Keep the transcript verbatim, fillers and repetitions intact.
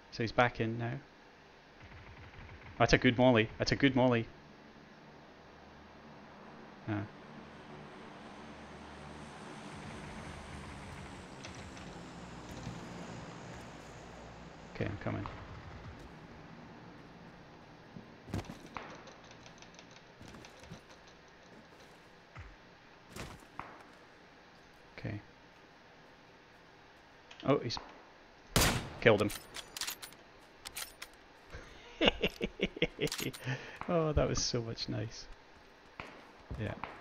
So he's back in now. That's a good molly. That's a good molly. Ah. Okay, I'm coming. Okay. Oh, he's killed him. Oh, that was so much nice. Yeah.